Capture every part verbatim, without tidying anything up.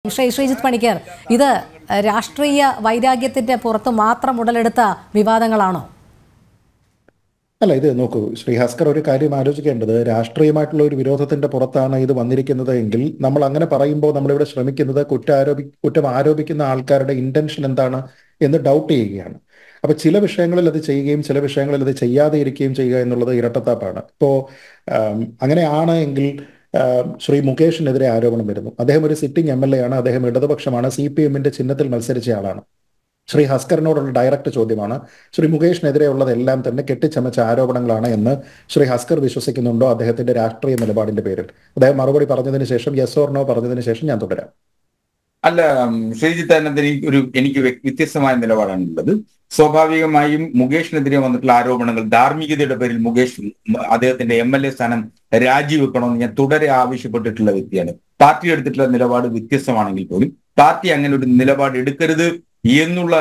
ശ്രീ ശ്രീജിത്ത് പണിക്കർ, ഇത് രാഷ്ട്രീയ വൈരാഗ്യത്തിന്റെ പുറത്ത് മാത്രം ഉടലെടുത്ത വിവാദങ്ങളാണോ? അല്ല, ഇത് നോക്കൂ ശ്രീ ഭാസ്കർ, ഒരു കാര്യം ആലോചിക്കേണ്ടത്, രാഷ്ട്രീയമായിട്ടുള്ള ഒരു വിരോധത്തിന്റെ പുറത്താണ് ഇത് വന്നിരിക്കുന്നത് എങ്കിൽ നമ്മൾ അങ്ങനെ പറയുമ്പോൾ നമ്മളിവിടെ ശ്രമിക്കുന്നത് കുറ്റാരോപി കുറ്റം ആരോപിക്കുന്ന ആൾക്കാരുടെ ഇന്റൻഷൻ എന്താണ് എന്ന് ഡൗട്ട് ചെയ്യുകയാണ്. അപ്പൊ ചില വിഷയങ്ങളിൽ അത് ചെയ്യുകയും ചില വിഷയങ്ങളിൽ അത് ചെയ്യാതെ ഇരിക്കുകയും ചെയ്യുക എന്നുള്ളത് ഇരട്ടത്താപ്പാണ്. ഇപ്പോ അങ്ങനെയാണ് എങ്കിൽ ശ്രീ മുകേഷിനെതിരെ ആരോപണം വരുന്നു. അദ്ദേഹം ഒരു സിറ്റിംഗ് എം എൽ എ ആണ്, അദ്ദേഹം ഇടതുപക്ഷമാണ്, സി പി എമ്മിന്റെ ചിഹ്നത്തിൽ മത്സരിച്ച ആളാണ്. ശ്രീ ഹസ്കറിനോടുള്ള ഡയറക്റ്റ് ചോദ്യമാണ്, ശ്രീ മുകേഷിനെതിരെയുള്ളതെല്ലാം തന്നെ കെട്ടിച്ചമച്ച ആരോപണങ്ങളാണ് എന്ന് ശ്രീ ഹസ്കർ വിശ്വസിക്കുന്നുണ്ടോ അദ്ദേഹത്തിന്റെ രാഷ്ട്രീയ നിലപാടിന്റെ പേരിൽ? അദ്ദേഹം മറുപടി പറഞ്ഞതിന് ശേഷം യെസ് ഓർ നോ പറഞ്ഞതിന് ശേഷം ഞാൻ തുടരാം. അല്ല, ശ്രീജിത്ത് അനന്തന് ഒരു എനിക്ക് വ്യത്യസ്തമായ നിലപാടാണുള്ളത്. സ്വാഭാവികമായും മുകേഷിനെതിരെ വന്നിട്ടുള്ള ആരോപണങ്ങൾ ധാർമ്മികതയുടെ പേരിൽ മുകേഷ് അദ്ദേഹത്തിന്റെ എം എൽ എ സ്ഥാനം രാജിവെക്കണമെന്ന് ഞാൻ തുടരെ ആവശ്യപ്പെട്ടിട്ടുള്ള വ്യക്തിയാണ്. പാർട്ടി എടുത്തിട്ടുള്ള നിലപാട് വ്യത്യസ്തമാണെങ്കിൽ പോലും പാർട്ടി അങ്ങനെ ഒരു നിലപാട് എടുക്കരുത് എന്നുള്ള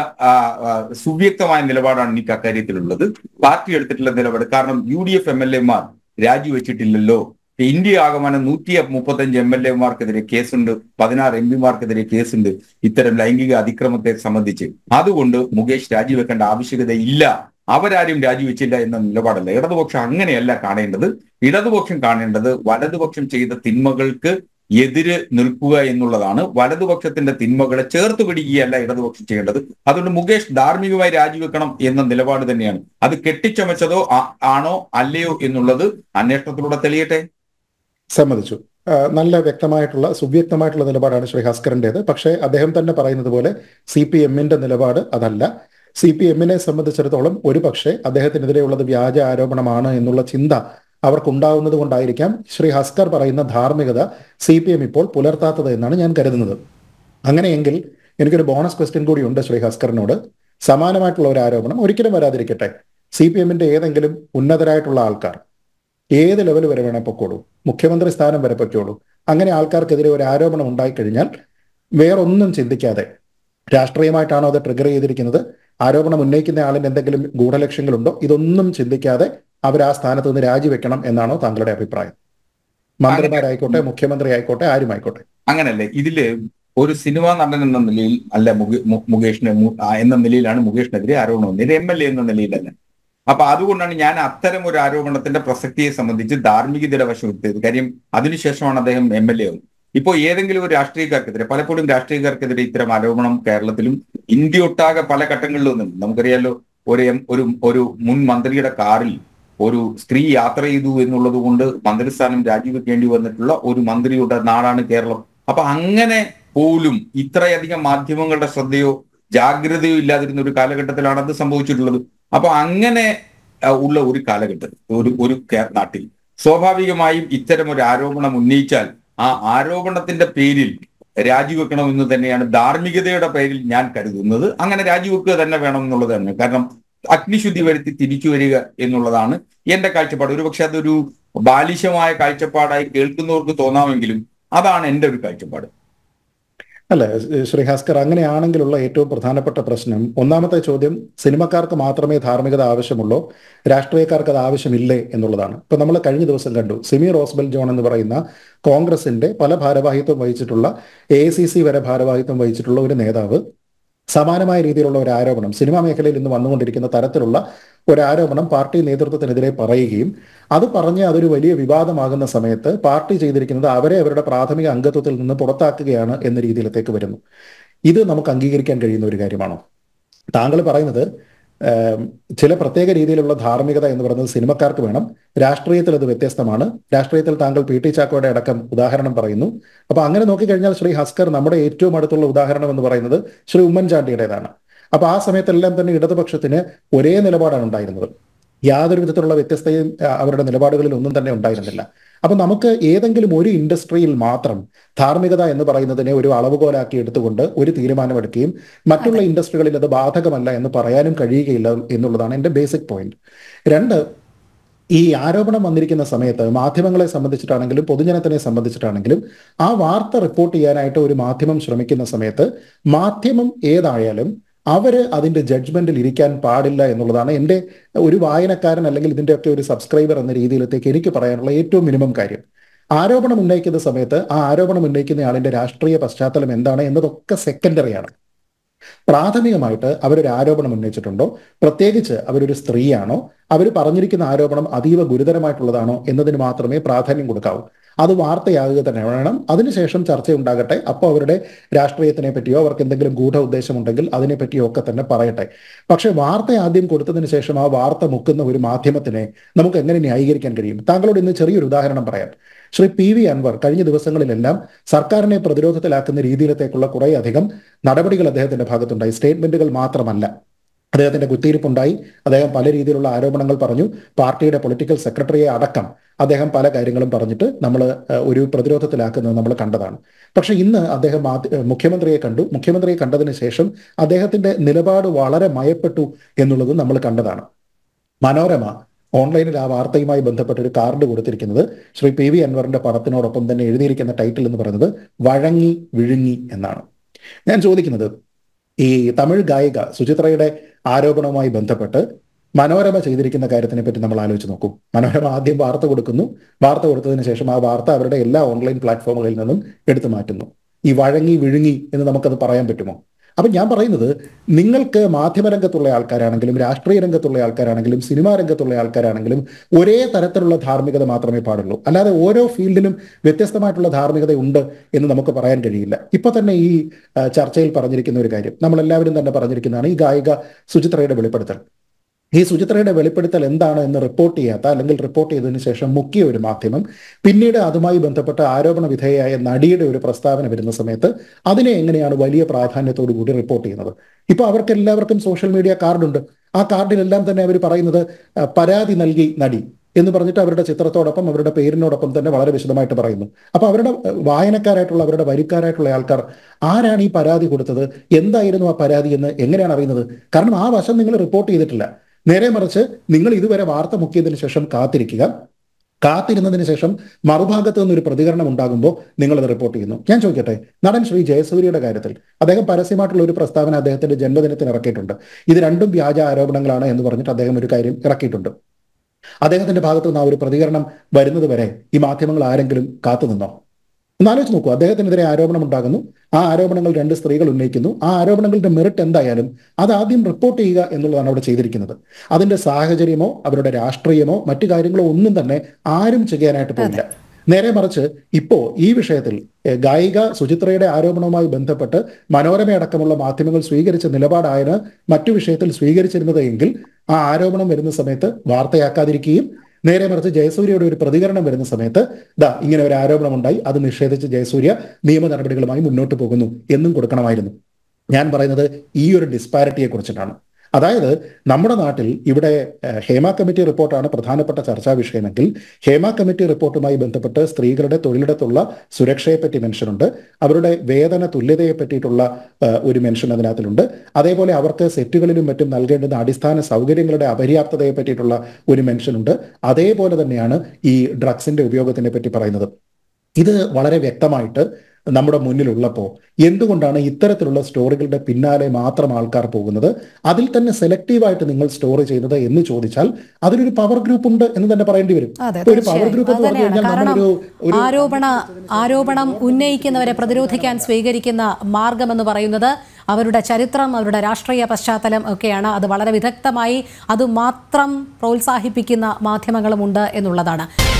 സുവ്യക്തമായ നിലപാടാണ് എനിക്ക് അക്കാര്യത്തിലുള്ളത്. പാർട്ടി എടുത്തിട്ടുള്ള നിലപാട്, കാരണം U D F M L എമാർ രാജിവെച്ചിട്ടില്ലല്ലോ. ഇന്ത്യ ആകമാനം നൂറ്റി മുപ്പത്തഞ്ച് എം എൽ എമാർക്കെതിരെ കേസുണ്ട്, പതിനാറ് എം പിമാർക്കെതിരെ കേസുണ്ട് ഇത്തരം ലൈംഗിക അതിക്രമത്തെ സംബന്ധിച്ച്. അതുകൊണ്ട് മുകേഷ് രാജിവെക്കേണ്ട ആവശ്യകത ഇല്ല, അവരാരും രാജിവെച്ചില്ല എന്ന നിലപാടല്ല ഇടതുപക്ഷം അങ്ങനെയല്ല കാണേണ്ടത്. ഇടതുപക്ഷം കാണേണ്ടത് വലതുപക്ഷം ചെയ്ത തിന്മകൾക്ക് എതിര് നിൽക്കുക എന്നുള്ളതാണ്. വലതുപക്ഷത്തിന്റെ തിന്മകളെ ചേർത്ത് പിടിക്കുകയല്ല ഇടതുപക്ഷം ചെയ്യേണ്ടത്. അതുകൊണ്ട് മുകേഷ് ധാർമ്മികമായി രാജിവെക്കണം എന്ന നിലപാട് തന്നെയാണ്. അത് കെട്ടിച്ചമച്ചതോ ആണോ അല്ലയോ എന്നുള്ളത് അന്വേഷണത്തിലൂടെ തെളിയട്ടെ. സമ്മതിച്ചു. നല്ല വ്യക്തമായിട്ടുള്ള സുവ്യക്തമായിട്ടുള്ള നിലപാടാണ് ശ്രീ ഹസ്കറിൻ്റെത്. പക്ഷേ അദ്ദേഹം തന്നെ പറയുന്നത് പോലെ സി പി എമ്മിന്റെ നിലപാട് അതല്ല. സി പി എമ്മിനെ സംബന്ധിച്ചിടത്തോളം ഒരു പക്ഷേ അദ്ദേഹത്തിനെതിരെയുള്ളത് വ്യാജ ആരോപണമാണ് എന്നുള്ള ചിന്ത അവർക്കുണ്ടാവുന്നത് കൊണ്ടായിരിക്കാം ശ്രീ ഹസ്കർ പറയുന്ന ധാർമ്മികത സി പി എം ഇപ്പോൾ പുലർത്താത്തത് എന്നാണ് ഞാൻ കരുതുന്നത്. അങ്ങനെയെങ്കിൽ എനിക്കൊരു ബോണസ് ക്വസ്റ്റ്യൻ കൂടി ഉണ്ട് ശ്രീ ഹസ്കറിനോട്. സമാനമായിട്ടുള്ള ഒരു ആരോപണം ഒരിക്കലും വരാതിരിക്കട്ടെ, സി പി എമ്മിന്റെ ഏതെങ്കിലും ഉന്നതരായിട്ടുള്ള ആൾക്കാർ ഏത് ലെവൽ വരെ വേണേ പൊക്കോളൂ, മുഖ്യമന്ത്രി സ്ഥാനം വരെ പൊക്കോളൂ, അങ്ങനെ ആൾക്കാർക്കെതിരെ ഒരു ആരോപണം ഉണ്ടായിക്കഴിഞ്ഞാൽ വേറൊന്നും ചിന്തിക്കാതെ, രാഷ്ട്രീയമായിട്ടാണോ അത് ട്രിഗർ ചെയ്തിരിക്കുന്നത്, ആരോപണം ഉന്നയിക്കുന്ന ആളിന് എന്തെങ്കിലും ഗൂഢലക്ഷ്യങ്ങളുണ്ടോ, ഇതൊന്നും ചിന്തിക്കാതെ അവർ ആ സ്ഥാനത്ത് നിന്ന് രാജിവെക്കണം എന്നാണോ താങ്കളുടെ അഭിപ്രായം? മന്ത്രിമാരായിക്കോട്ടെ, മുഖ്യമന്ത്രി ആയിക്കോട്ടെ, ആരുമായിക്കോട്ടെ. അങ്ങനല്ലേ, ഇതില് ഒരു സിനിമാ നടൻ എന്ന നിലയിൽ അല്ല മുകേഷിന് എന്ന നിലയിലാണ് മുകേഷിനെതിരെ ആരോപണം വന്നത്, എം എൽ എ എന്ന നിലയിലല്ല. അപ്പൊ അതുകൊണ്ടാണ് ഞാൻ അത്തരം ഒരു ആരോപണത്തിന്റെ പ്രസക്തിയെ സംബന്ധിച്ച് ധാർമ്മികതയുടെ വശം എടുത്തത്. കാര്യം അതിനുശേഷമാണ് അദ്ദേഹം എം എൽ എ ആവുന്നത്. ഇപ്പോൾ ഏതെങ്കിലും ഒരു രാഷ്ട്രീയക്കാർക്കെതിരെ, പലപ്പോഴും രാഷ്ട്രീയക്കാർക്കെതിരെ ഇത്തരം ആരോപണം കേരളത്തിലും ഇന്ത്യ ഒട്ടാകെ പല ഘട്ടങ്ങളിലും ഒന്നും നമുക്കറിയാലോ. ഒരു ഒരു ഒരു മുൻ മന്ത്രിയുടെ കാറിൽ ഒരു സ്ത്രീ യാത്ര ചെയ്തു എന്നുള്ളത് കൊണ്ട് മന്ത്രിസ്ഥാനം രാജിവെക്കേണ്ടി വന്നിട്ടുള്ള ഒരു മന്ത്രിയുടെ നാടാണ് കേരളം. അപ്പൊ അങ്ങനെ പോലും ഇത്രയധികം മാധ്യമങ്ങളുടെ ശ്രദ്ധയോ ജാഗ്രതയോ ഇല്ലാതിരുന്ന ഒരു കാലഘട്ടത്തിലാണ് അത് സംഭവിച്ചിട്ടുള്ളത്. അപ്പൊ അങ്ങനെ ഉള്ള ഒരു കാലഘട്ടത്തിൽ ഒരു ഒരു നാട്ടിൽ സ്വാഭാവികമായും ഇത്തരം ഒരു ആരോപണം ഉന്നയിച്ചാൽ ആ ആരോപണത്തിന്റെ പേരിൽ രാജിവെക്കണമെന്ന് തന്നെയാണ് ധാർമ്മികതയുടെ പേരിൽ ഞാൻ കരുതുന്നത്. അങ്ങനെ രാജിവെക്കുക തന്നെ വേണം എന്നുള്ളത് തന്നെ. കാരണം അഗ്നിശുദ്ധി വരുത്തി തിരിച്ചു വരിക എന്നുള്ളതാണ് എന്റെ കാഴ്ചപ്പാട്. ഒരുപക്ഷെ അതൊരു ബാലിശമായ കാഴ്ചപ്പാടായി കേൾക്കുന്നവർക്ക് തോന്നാമെങ്കിലും അതാണ് എൻ്റെ ഒരു കാഴ്ചപ്പാട്. അല്ല ശ്രീ ഭാസ്കർ, അങ്ങനെയാണെങ്കിലുള്ള ഏറ്റവും പ്രധാനപ്പെട്ട പ്രശ്നം, ഒന്നാമത്തെ ചോദ്യം സിനിമക്കാർക്ക് മാത്രമേ ധാർമ്മികത ആവശ്യമുള്ളൂ, രാഷ്ട്രീയക്കാർക്ക് അത് ആവശ്യമില്ലേ എന്നുള്ളതാണ്. ഇപ്പൊ നമ്മൾ കഴിഞ്ഞ ദിവസം കണ്ടു, സിമി റോസ്ബെൽ ജോൺ എന്ന് പറയുന്ന കോൺഗ്രസിന്റെ പല ഭാരവാഹിത്വം വഹിച്ചിട്ടുള്ള, എ ഐ സി സി വരെ ഭാരവാഹിത്വം വഹിച്ചിട്ടുള്ള ഒരു നേതാവ് സമാനമായ രീതിയിലുള്ള ഒരു ആരോപണം, സിനിമാ മേഖലയിൽ ഇന്ന് വന്നുകൊണ്ടിരിക്കുന്ന തരത്തിലുള്ള ഒരു ആരോപണം പാർട്ടി നേതൃത്വത്തിനെതിരെ പറയുകയും അത് പറഞ്ഞ് അതൊരു വലിയ വിവാദമാകുന്ന സമയത്ത് പാർട്ടി ചെയ്തിരിക്കുന്നത് അവരെ അവരുടെ പ്രാഥമിക അംഗത്വത്തിൽ നിന്ന് പുറത്താക്കുകയാണ് എന്ന രീതിയിലത്തേക്ക് വരുന്നു. ഇത് നമുക്ക് അംഗീകരിക്കാൻ കഴിയുന്ന ഒരു കാര്യമാണോ? താങ്കൾ പറയുന്നത് ചില പ്രത്യേക രീതിയിലുള്ള ധാർമ്മികത എന്ന് പറയുന്നത് സിനിമക്കാർക്ക് വേണം, രാഷ്ട്രീയത്തിൽ അത് വ്യത്യസ്തമാണ്. രാഷ്ട്രീയത്തിൽ താങ്കൾ പി ടി ചാക്കോയുടെ അടക്കം ഉദാഹരണം പറയുന്നു. അപ്പൊ അങ്ങനെ നോക്കിക്കഴിഞ്ഞാൽ ശ്രീ ഹസ്കർ നമ്മുടെ ഏറ്റവും അടുത്തുള്ള ഉദാഹരണം എന്ന് പറയുന്നത് ശ്രീ ഉമ്മൻചാണ്ടിയുടേതാണ്. അപ്പൊ ആ സമയത്തെല്ലാം തന്നെ ഇടതുപക്ഷത്തിന് ഒരേ നിലപാടാണ് ഉണ്ടായിരുന്നത്, യാതൊരു വിധത്തിലുള്ള വ്യത്യസ്തയും അവരുടെ നിലപാടുകളിൽ ഒന്നും തന്നെ ഉണ്ടായിരുന്നില്ല. അപ്പൊ നമുക്ക് ഏതെങ്കിലും ഒരു ഇൻഡസ്ട്രിയിൽ മാത്രം ധാർമ്മികത എന്ന് പറയുന്നതിനെ ഒരു അളവുകോലാക്കി എടുത്തുകൊണ്ട് ഒരു തീരുമാനമെടുക്കുകയും മറ്റുള്ള ഇൻഡസ്ട്രികളിൽ അത് ബാധകമല്ല എന്ന് പറയാനും കഴിയുകയില്ല എന്നുള്ളതാണ് എൻ്റെ ബേസിക് പോയിന്റ്. രണ്ട്, ഈ ആരോപണം വന്നിരിക്കുന്ന സമയത്ത് മാധ്യമങ്ങളെ സംബന്ധിച്ചിട്ടാണെങ്കിലും പൊതുജനത്തിനെ സംബന്ധിച്ചിട്ടാണെങ്കിലും ആ വാർത്ത റിപ്പോർട്ട് ചെയ്യാനായിട്ട് ഒരു മാധ്യമം ശ്രമിക്കുന്ന സമയത്ത് മാധ്യമം ഏതായാലും അവര് അതിന്റെ ജഡ്ജ്മെന്റിൽ ഇരിക്കാൻ പാടില്ല എന്നുള്ളതാണ് എൻ്റെ ഒരു വായനക്കാരൻ അല്ലെങ്കിൽ ഇതിൻ്റെയൊക്കെ ഒരു സബ്സ്ക്രൈബർ എന്ന രീതിയിലത്തേക്ക് എനിക്ക് പറയാനുള്ള ഏറ്റവും മിനിമം കാര്യം. ആരോപണം ഉന്നയിക്കുന്ന സമയത്ത് ആ ആരോപണം ഉന്നയിക്കുന്ന ആളിന്റെ രാഷ്ട്രീയ പശ്ചാത്തലം എന്താണ് എന്നതൊക്കെ സെക്കൻഡറിയാണ്. പ്രാഥമികമായിട്ട് അവരൊരു ആരോപണം ഉന്നയിച്ചിട്ടുണ്ടോ, പ്രത്യേകിച്ച് അവരൊരു സ്ത്രീയാണോ, അവർ പറഞ്ഞിരിക്കുന്ന ആരോപണം അതീവ ഗുരുതരമായിട്ടുള്ളതാണോ എന്നതിന് മാത്രമേ പ്രാധാന്യം കൊടുക്കാവൂ. അത് വാർത്തയാകുക തന്നെ വേണം. അതിനുശേഷം ചർച്ചയുണ്ടാകട്ടെ. അപ്പോൾ അവരുടെ രാഷ്ട്രീയത്തിനെ പറ്റിയോ അവർക്ക് എന്തെങ്കിലും ഗൂഢ ഉദ്ദേശമുണ്ടെങ്കിൽ അതിനെ പറ്റിയോ ഒക്കെ തന്നെ പറയട്ടെ. പക്ഷേ വാർത്ത ആദ്യം കൊടുത്തതിന് ശേഷം ആ വാർത്ത മുക്കുന്ന ഒരു മാധ്യമത്തിനെ നമുക്ക് എങ്ങനെ ന്യായീകരിക്കാൻ കഴിയും? താങ്കളോട് ഇന്ന് ചെറിയൊരു ഉദാഹരണം പറയാം. ശ്രീ പി വി അൻവർ കഴിഞ്ഞ ദിവസങ്ങളിലെല്ലാം സർക്കാരിനെ പ്രതിരോധത്തിലാക്കുന്ന രീതിയിലത്തേക്കുള്ള കുറേ അധികം നടപടികൾ അദ്ദേഹത്തിന്റെ ഭാഗത്തുണ്ടായി. സ്റ്റേറ്റ്മെന്റുകൾ മാത്രമല്ല, അദ്ദേഹത്തിന്റെ കുത്തിയിരിപ്പുണ്ടായി. അദ്ദേഹം പല രീതിയിലുള്ള ആരോപണങ്ങൾ പറഞ്ഞു. പാർട്ടിയുടെ പൊളിറ്റിക്കൽ സെക്രട്ടറിയെ അടക്കം അദ്ദേഹം പല കാര്യങ്ങളും പറഞ്ഞിട്ട് നമ്മൾ ഒരു പ്രതിരോധത്തിലാക്കുന്നത് നമ്മൾ കണ്ടതാണ്. പക്ഷെ ഇന്ന് അദ്ദേഹം മുഖ്യമന്ത്രിയെ കണ്ടു. മുഖ്യമന്ത്രിയെ കണ്ടതിന് ശേഷം അദ്ദേഹത്തിന്റെ നിലപാട് വളരെ മയപ്പെട്ടു എന്നുള്ളത് നമ്മൾ കണ്ടതാണ്. മനോരമ ഓൺലൈനിൽ ആ വാർത്തയുമായി ബന്ധപ്പെട്ട ഒരു കാർഡ് കൊടുത്തിരിക്കുന്നത് ശ്രീ പി വി അൻവറിന്റെ പടത്തിനോടൊപ്പം തന്നെ എഴുതിയിരിക്കുന്ന ടൈറ്റിൽ എന്ന് പറയുന്നത് വഴങ്ങി വിഴുങ്ങി എന്നാണ്. ഞാൻ ചോദിക്കുന്നത്, ഈ തമിഴ് ഗായിക സുചിത്രയുടെ ആരോപണവുമായി ബന്ധപ്പെട്ട് മനോരമ ചെയ്തിരിക്കുന്ന കാര്യത്തിനെ പറ്റി നമ്മൾ ആലോചിച്ച് നോക്കും. മനോരമ ആദ്യം വാർത്ത കൊടുക്കുന്നു. വാർത്ത കൊടുത്തതിന് ശേഷം ആ വാർത്ത അവരുടെ എല്ലാ ഓൺലൈൻ പ്ലാറ്റ്ഫോമുകളിൽ നിന്നും എടുത്തു മാറ്റുന്നു. ഈ വഴങ്ങി വിഴുങ്ങി എന്ന് നമുക്കത് പറയാൻ പറ്റുമോ? അപ്പം ഞാൻ പറയുന്നത്, നിങ്ങൾക്ക് മാധ്യമരംഗത്തുള്ള ആൾക്കാരാണെങ്കിലും രാഷ്ട്രീയ രംഗത്തുള്ള ആൾക്കാരാണെങ്കിലും സിനിമാ രംഗത്തുള്ള ആൾക്കാരാണെങ്കിലും ഒരേ തരത്തിലുള്ള ധാർമ്മികത മാത്രമേ പാടുള്ളൂ. അല്ലാതെ ഓരോ ഫീൽഡിലും വ്യത്യസ്തമായിട്ടുള്ള ധാർമ്മികത ഉണ്ട് എന്ന് നമുക്ക് പറയാൻ കഴിയില്ല. ഇപ്പൊ തന്നെ ഈ ചർച്ചയിൽ പറഞ്ഞിരിക്കുന്ന ഒരു കാര്യം നമ്മളെല്ലാവരും തന്നെ പറഞ്ഞിരിക്കുന്നതാണ്, ഈ ഗായിക സുചിത്രയുടെ വെളിപ്പെടുത്തൽ. ഈ സുചിത്രയുടെ വെളിപ്പെടുത്തൽ എന്താണ് എന്ന് റിപ്പോർട്ട് ചെയ്യാത്ത, അല്ലെങ്കിൽ റിപ്പോർട്ട് ചെയ്തതിനു ശേഷം മുക്കിയ ഒരു മാധ്യമം പിന്നീട് അതുമായി ബന്ധപ്പെട്ട ആരോപണ വിധേയയായ നടിയുടെ ഒരു പ്രസ്താവന വരുന്ന സമയത്ത് അതിനെ എങ്ങനെയാണ് വലിയ പ്രാധാന്യത്തോടു കൂടി റിപ്പോർട്ട് ചെയ്യുന്നത്? ഇപ്പൊ അവർക്ക് എല്ലാവർക്കും സോഷ്യൽ മീഡിയ കാർഡുണ്ട്. ആ കാർഡിലെല്ലാം തന്നെ അവർ പറയുന്നത് പരാതി നൽകി നടി എന്ന് പറഞ്ഞിട്ട് അവരുടെ ചിത്രത്തോടൊപ്പം അവരുടെ പേരിനോടൊപ്പം തന്നെ വളരെ വിശദമായിട്ട് പറയുന്നു. അപ്പൊ അവരുടെ വായനക്കാരായിട്ടുള്ള അവരുടെ വരിക്കാരായിട്ടുള്ള ആൾക്കാർ ആരാണ് ഈ പരാതി കൊടുത്തത്, എന്തായിരുന്നു ആ പരാതി എന്ന് എങ്ങനെയാണ് അറിയുന്നത്? കാരണം ആ വശം നിങ്ങൾ റിപ്പോർട്ട് ചെയ്തിട്ടില്ല. നേരെ മറിച്ച് നിങ്ങൾ ഇതുവരെ വാർത്ത മുക്കിയതിനു ശേഷം കാത്തിരിക്കുക. കാത്തിരുന്നതിന് ശേഷം മറുഭാഗത്ത് നിന്നൊരു പ്രതികരണം ഉണ്ടാകുമ്പോൾ നിങ്ങളത് റിപ്പോർട്ട് ചെയ്യുന്നു. ഞാൻ ചോദിക്കട്ടെ, നടൻ ശ്രീ ജയസൂര്യയുടെ കാര്യത്തിൽ അദ്ദേഹം പരസ്യമായിട്ടുള്ള ഒരു പ്രസ്താവന അദ്ദേഹത്തിന്റെ ജന്മദിനത്തിന് ഇറക്കിയിട്ടുണ്ട്. ഇത് രണ്ടും വ്യാജ ആരോപണങ്ങളാണ് എന്ന് പറഞ്ഞിട്ട് അദ്ദേഹം ഒരു കാര്യം ഇറക്കിയിട്ടുണ്ട്. അദ്ദേഹത്തിന്റെ ഭാഗത്തു നിന്ന് ആ ഒരു പ്രതികരണം വരുന്നത് വരെ ഈ മാധ്യമങ്ങൾ ആരെങ്കിലും കാത്തുനിന്നോ? ഒന്നാലോചിച്ച് നോക്കൂ. അദ്ദേഹത്തിനെതിരെ ആരോപണം ഉണ്ടാകുന്നു. ആ ആരോപണങ്ങൾ രണ്ട് സ്ത്രീകൾ ഉന്നയിക്കുന്നു. ആ ആരോപണങ്ങളുടെ മെറിറ്റ് എന്തായാലും അത് ആദ്യം റിപ്പോർട്ട് ചെയ്യുക എന്നുള്ളതാണ് അവിടെ ചെയ്തിരിക്കുന്നത്. അതിന്റെ സാഹചര്യമോ അവരുടെ രാഷ്ട്രീയമോ മറ്റു കാര്യങ്ങളോ ഒന്നും തന്നെ ആരും ചെയ്യാനായിട്ട് പോയില്ല. നേരെ മറിച്ച് ഇപ്പോ ഈ വിഷയത്തിൽ ഗായിക സുചിത്രയുടെ ആരോപണവുമായി ബന്ധപ്പെട്ട് മനോരമ അടക്കമുള്ള മാധ്യമങ്ങൾ സ്വീകരിച്ച നിലപാടായാണ് മറ്റു വിഷയത്തിൽ സ്വീകരിച്ചിരുന്നത് എങ്കിൽ ആ ആരോപണം വരുന്ന സമയത്ത് വാർത്തയാക്കാതിരിക്കുകയും നേരെ മറിച്ച് ജയസൂര്യയുടെ ഒരു പ്രതികരണം വരുന്ന സമയത്ത് ദാ ഇങ്ങനെ ഒരു ആരോപണം ഉണ്ടായി, അത് നിഷേധിച്ച് ജയസൂര്യ നിയമ നടപടികളുമായി മുന്നോട്ട് പോകുന്നു എന്നും കൊടുക്കണമായിരുന്നു. ഞാൻ പറയുന്നത് ഈ ഒരു ഡിസ്പാരിറ്റിയെ കുറിച്ചിട്ടാണ്. അതായത് നമ്മുടെ നാട്ടിൽ ഇവിടെ ഹേമ കമ്മിറ്റി റിപ്പോർട്ടാണ് പ്രധാനപ്പെട്ട ചർച്ചാ വിഷയമെങ്കിൽ ഹേമ കമ്മിറ്റി റിപ്പോർട്ടുമായി ബന്ധപ്പെട്ട് സ്ത്രീകളുടെ തൊഴിലിടത്തുള്ള സുരക്ഷയെപ്പറ്റി മെൻഷനുണ്ട്, അവരുടെ വേതന തുല്യതയെ പറ്റിയിട്ടുള്ള ഒരു മെൻഷൻ അതിനകത്തിലുണ്ട്, അതേപോലെ അവർക്ക് സെറ്റുകളിലും മറ്റും നൽകേണ്ടുന്ന അടിസ്ഥാന സൗകര്യങ്ങളുടെ അപര്യാപ്തതയെ പറ്റിയിട്ടുള്ള ഒരു മെൻഷനുണ്ട്. അതേപോലെ തന്നെയാണ് ഈ ഡ്രഗ്സിന്റെ ഉപയോഗത്തിനെ പറ്റി പറയുന്നത്. ഇത് വളരെ വ്യക്തമായിട്ട് നമ്മുടെ മുന്നിലുള്ളപ്പോൾ എന്തുകൊണ്ടാണ് ഇത്തരത്തിലുള്ള സ്റ്റോറികളുടെ പിന്നാലെ മാത്രം ആൾക്കാർ പോകുന്നത്? അതിൽ തന്നെ സെലക്റ്റീവായിട്ട് നിങ്ങൾ സ്റ്റോറി ചെയ്യുന്നത് എന്ന് ചോദിച്ചാൽ അതിലൊരു പവർ ഗ്രൂപ്പ് ഉണ്ട് എന്ന് തന്നെ പറയേണ്ടി വരും. ഒരു പവർ ഗ്രൂപ്പ് എന്ന് പറഞ്ഞു കഴിഞ്ഞാൽ ആരോപണ ആരോപണം ഉന്നയിക്കുന്നവരെ പ്രതിരോധിക്കാൻ സ്വീകരിക്കുന്ന മാർഗം എന്ന് പറയുന്നത് അവരുടെ ചരിത്രം, അവരുടെ രാഷ്ട്രീയ പശ്ചാത്തലം ഒക്കെയാണ്. അത് വളരെ വിദഗ്ധമായി അത് മാത്രം പ്രോത്സാഹിപ്പിക്കുന്ന മാധ്യമങ്ങളുമുണ്ട് എന്നുള്ളതാണ്.